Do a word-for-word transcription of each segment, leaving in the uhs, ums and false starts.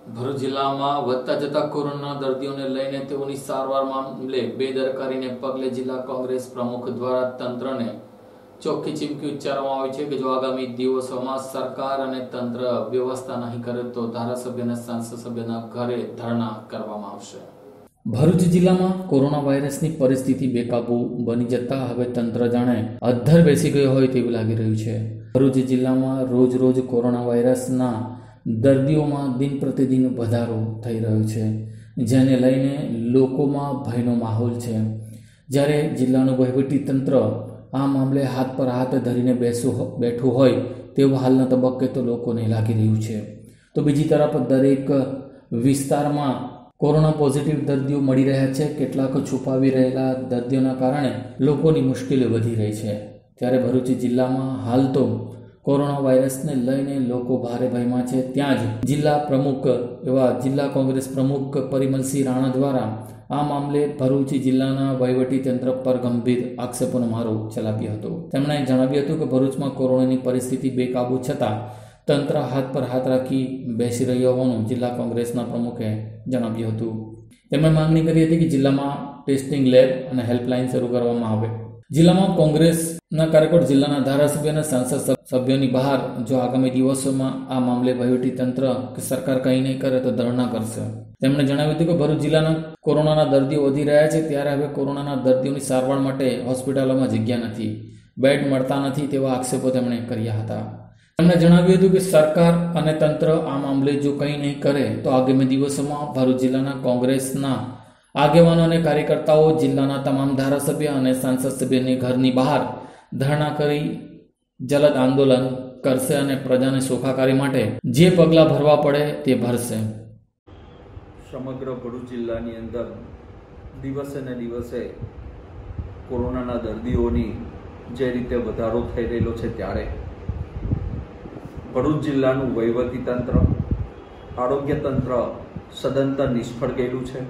ભરૂચ જિલ્લામાં વધતા જતા કોરોના દર્દીઓને લઈને તેઓની સારવાર મામલે બેદરકારીને પગલે જિલ્લા કોંગ્રેસ પ્રમુખ દ્વારા તંત્રને ચોખ્ખી ચીમકી ઉચ્ચારવામાં આવી છે કે જો આગામી દિવસોમાં સરકાર અને તંત્ર વ્યવસ્થા નહીં કરે તો ધારાસભ્ય અને સાંસદ સભ્યના ઘરે ધરણા કરવામાં આવશે। ભરૂચ જિલ્લામાં કોરોના વાયરસની પરિસ્થિતિ બેકાબુ બની જતા હવે તંત્ર જાણે અધ્ધર બેસી ગયો હોય તેવું લાગી રહ્યું છે। ભરૂચ જિલ્લામાં રોજ રોજ કોરોના વાયરસના દર્દીઓમાં દિન પ્રતિદિન વધારો થઈ રહ્યો છે, જેને લઈને લોકોમાં ભયનો માહોલ છે। જ્યારે જિલ્લાનું વહીવટી તંત્ર આ મામલે હાથ પર હાથ ધરીને બેસું બેઠું હોય તેવું હાલના તબક્કે તો લોકોને લાગી રહ્યું છે, તો બીજી તરફ દરેક વિસ્તારમાં કોરોના પોઝિટિવ દર્દીઓ મળી રહ્યા છે। કેટલાક છુપાવી રહેલા દર્દીઓના કારણે લોકોની મુશ્કેલી વધી રહી છે। ત્યારે ભરૂચ જિલ્લામાં હાલ તો કોરોના વાયરસને લઈને લોકો ભારે ભયમાં છે। ત્યાં જ જિલ્લા પ્રમુખ એવા જિલ્લા કોંગ્રેસ પ્રમુખ પરિમલસિંહ રાણા દ્વારા આ મામલે ભરૂચ જિલ્લાના વહીવટી તંત્ર પર ગંભીર આક્ષેપોનો મારો ચલાવ્યો હતો। તેમણે જણાવ્યું હતું કે ભરૂચમાં કોરોનાની પરિસ્થિતિ બેકાબુ છતાં તંત્ર હાથ પર હાથ રાખી બેસી રહ્યો હોવાનું જિલ્લા કોંગ્રેસના પ્રમુખે જણાવ્યું હતું। તેમણે માંગણી કરી હતી કે જિલ્લામાં ટેસ્ટિંગ લેબ અને હેલ્પલાઇન શરૂ કરવામાં આવે। જિલ્લામાં કોંગ્રેસના કાર્યકર જિલ્લાના ધારાસભ્ય અને સાંસદ સભ્યોની બહાર જો આગામી દિવસોમાં આ મામલે વહીવટી તંત્ર કે સરકાર કંઈ નહીં કરે તો ધરણા કરશે। તેમણે જણાવ્યું હતું કે ભરૂચ જિલ્લાના કોરોનાના દર્દીઓ વધી રહ્યા છે, ત્યારે હવે કોરોનાના દર્દીઓની સારવાર માટે હોસ્પિટલોમાં જગ્યા નથી, બેડ મળતા નથી તેવા આક્ષેપો તેમણે કર્યા હતા। તેમણે જણાવ્યું હતું કે સરકાર અને તંત્ર આ મામલે જો કંઈ નહીં કરે તો આગામી દિવસોમાં ભરૂચ જિલ્લાના કોંગ્રેસના આગેવાનો અને કાર્યકર્તાઓ જિલ્લાના તમામ ધારાસભ્ય અને સાંસદ સભ્યની ઘરની બહાર ધરણા કરી જલદ આંદોલન કરશે અને પ્રજાને સુખાકારી માટે જે પગલાં ભરવા પડે તે ભરશે। સમગ્ર ભરૂચ જિલ્લાની અંદર દિવસે ને દિવસે કોરોનાના દર્દીઓની જે રીતે વધારો થઈ રહેલો છે, ત્યારે ભરૂચ જિલ્લાનું વહીવટી તંત્ર, આરોગ્ય તંત્ર સદંતર નિષ્ફળ ગયેલું છે।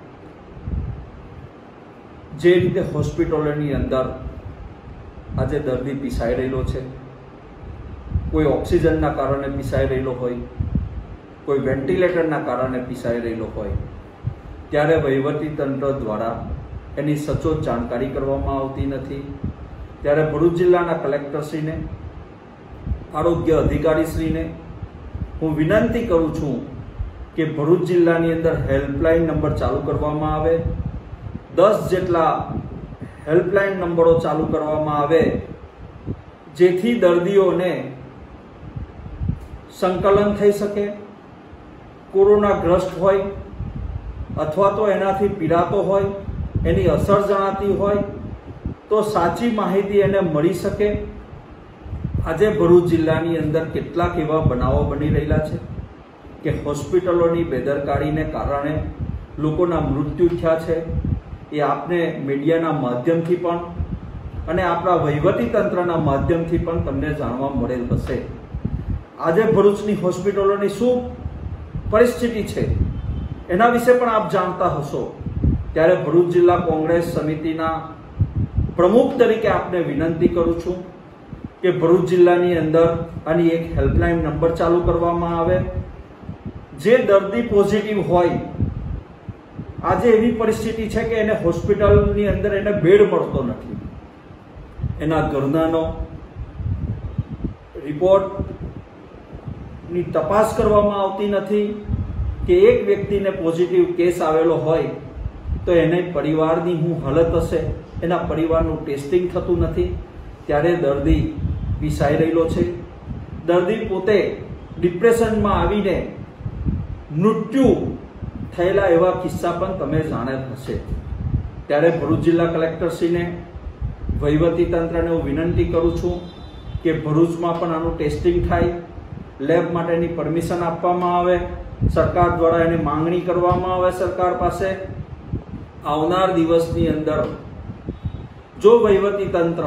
જે રીતે હોસ્પિટલોની અંદર આજે દર્દી પીસાઈ રહેલો છે, કોઈ ઓક્સિજનના કારણે પીસાઈ રહેલો હોય, કોઈ વેન્ટિલેટરના કારણે પીસાઈ રહેલો હોય, ત્યારે વહીવટી તંત્ર દ્વારા એની સચોટ જાણકારી કરવામાં આવતી નથી। ત્યારે ભરૂચ જિલ્લાના કલેક્ટરશ્રીને, આરોગ્ય અધિકારીશ્રીને હું વિનંતી કરું છું કે ભરૂચ જિલ્લાની અંદર હેલ્પલાઇન નંબર ચાલુ કરવામાં આવે। દસ જેટલા હેલ્પલાઇન નંબરો ચાલુ કરવામાં આવે, જેથી દર્દીઓને સંકલન થઈ શકે। કોરોનાગ્રસ્ત હોય અથવા તો એનાથી પીડાતો હોય, એની અસર જણાતી હોય તો સાચી માહિતી એને મળી શકે। આજે ભરૂચ જિલ્લાની અંદર કેટલાક એવા બનાવો બની રહેલા છે કે હોસ્પિટલોની બેદરકારીને કારણે લોકોના મૃત્યુ થયા છે। એ આપને મીડિયાના માધ્યમથી પણ અને આપણા વહીવટી તંત્રના માધ્યમથી પણ તમને જાણવા મળેલ હશે। આજે ભરૂચની હોસ્પિટલોની શું પરિસ્થિતિ છે એના વિશે પણ આપ જાણતા હશો। ત્યારે ભરૂચ જિલ્લા કોંગ્રેસ સમિતિના પ્રમુખ તરીકે આપને વિનંતી કરું છું કે ભરૂચ જિલ્લાની અંદર આની એક હેલ્પલાઇન નંબર ચાલુ કરવામાં આવે। જે દર્દી પોઝિટિવ હોય, આજે એવી પરિસ્થિતિ છે કે એને હોસ્પિટલની અંદર એને બેડ મળતો નથી, એના ઘરનાનો રિપોર્ટની તપાસ કરવામાં આવતી નથી કે એક વ્યક્તિને પોઝિટિવ કેસ આવેલો હોય તો એને પરિવારની શું હાલત હશે, એના પરિવારનું ટેસ્ટિંગ થતું નથી। ત્યારે દર્દી પીસાઈ રહેલો છે। દર્દી પોતે ડિપ્રેશનમાં આવીને મૃત્યુ થયેલા એવા કિસ્સા પણ તમે જાણેલ હશે। ત્યારે ભરૂચ જિલ્લા કલેક્ટરશ્રીને, વહીવટી તંત્રને હું વિનંતી કરું છું કે ભરૂચમાં પણ આનું ટેસ્ટિંગ થાય, લેબ માટેની પરમિશન આપવામાં આવે, સરકાર દ્વારા એની માંગણી કરવામાં આવે સરકાર પાસે। આવનાર દિવસની અંદર જો વહીવટી તંત્ર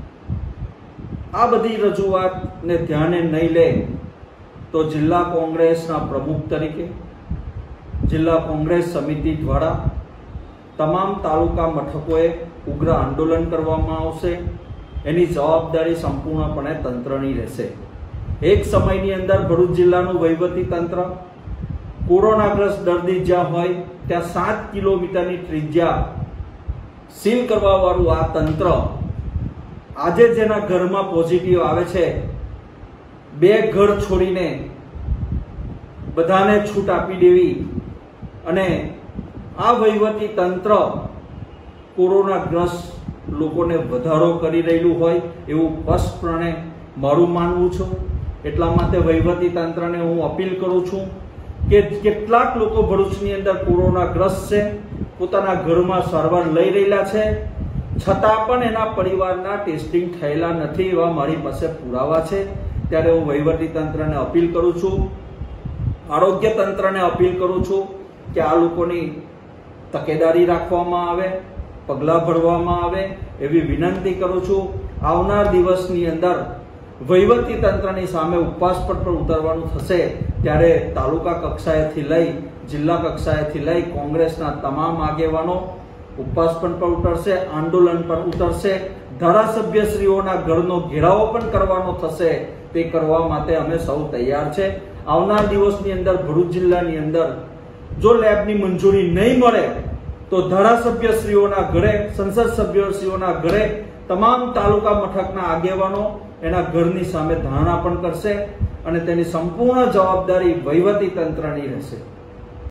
આ બધી રજૂઆતને ધ્યાને નહીં લે તો જિલ્લા કોંગ્રેસના પ્રમુખ તરીકે જિલ્લા કોંગ્રેસ સમિતિ દ્વારા તમામ તાલુકા મથકોએ ઉગ્ર આંદોલન કરવામાં આવશે। એની જવાબદારી સંપૂર્ણપણે તંત્રની રહેશે। એક સમયની અંદર ભરૂચ જિલ્લાનું વહીવટી તંત્ર કોરોનાગ્રસ્ત દર્દી જ્યાં હોય ત્યાં સાત કિલોમીટરની ત્રિજ્યા સીલ કરવા વાળું આ તંત્ર આજે જેના ઘરમાં પોઝિટિવ આવે છે બે ઘર છોડીને બધાને છૂટ આપી દેવી અને આ વહીવટી તંત્ર કોરોનાગ્રસ્ત લોકોને વધારો કરી રહેલું હોય એવું સ્પષ્ટપણે મારું માનવું છું। એટલા માટે વહીવટી તંત્રને હું અપીલ કરું છું કે કેટલાક લોકો ભરૂચની અંદર કોરોનાગ્રસ્ત છે, પોતાના ઘરમાં સારવાર લઈ રહેલા છે, છતાં પણ એના પરિવારના ટેસ્ટિંગ થયેલા નથી એવા મારી પાસે પુરાવા છે। ત્યારે હું વહીવટી તંત્રને અપીલ કરું છું, આરોગ્ય તંત્રને અપીલ કરું છું કે આ લોકોની તકેદારી રાખવામાં આવે, પગલાં ભરવામાં આવે એવી વિનંતી કરું છું। આવનાર દિવસની અંદર વહીવટી તંત્રની સામે ઉપવાસ પર પણ ઉતરવાનું થશે ત્યારે તાલુકા કક્ષાએથી લઈ જિલ્લા કક્ષાએથી લઈ કોંગ્રેસના તમામ આગેવાનો ઉપવાસ પણ પર ઉતરશે, આંદોલન પર ઉતરશે, ધારાસભ્યશ્રીઓના ઘરનો ઘેરાવો પણ કરવાનો થશે। તે કરવા માટે અમે સૌ તૈયાર છે। આવનાર દિવસની અંદર ભરૂચ જિલ્લાની અંદર જો લેબની મંજૂરી નહીં મળે તો ધારાસભ્યશ્રીઓના ઘરે, સંસદ સભ્યશ્રીઓના ઘરે તમામ તાલુકા મથકના આગેવાનો એના ઘરની સામે ધારણા પણ કરશે અને તેની સંપૂર્ણ જવાબદારી વહીવટી તંત્રની રહેશે।